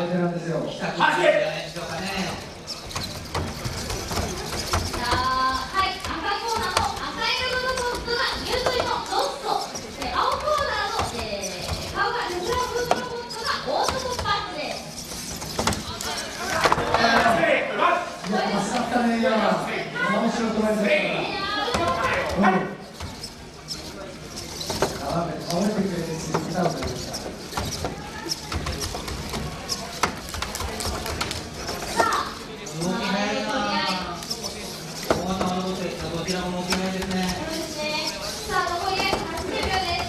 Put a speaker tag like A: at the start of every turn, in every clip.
A: ベテランですよ。
B: 来た来たんじゃないでしょうかね。
C: はい、赤コーナーの赤いロゴのポストがニュートリのドット、青コーナーの顔がルブラフードのポストがオートコッパーツです。
A: いや、助かったね、いや、面白くないですから。倒れてくれて、すぐ来たのでした。
B: 動き早いな。大型のどちらも動き早いですね。
C: さあ、残り約80秒です。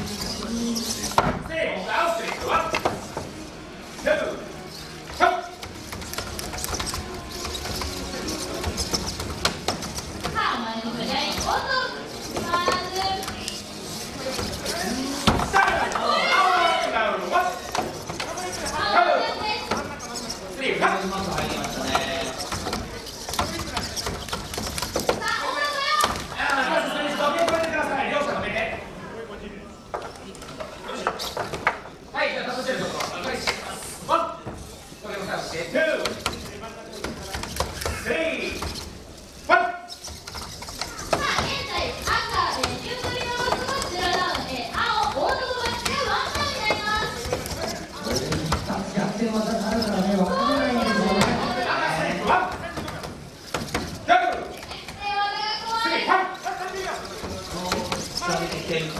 B: うまく入りましたね。
D: はい、じゃあ立てるところ、お願いします。これを倒して、2、3、1。
C: さあ、現在赤、ニュートリノロスが0ダウン、青、オートコバッチがワンダウンになります。
A: 逆転技があるからね、分からないんですよね。
B: 下げてきている。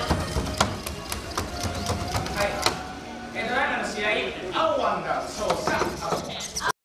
D: ドライバーの試合、青ワンが勝者。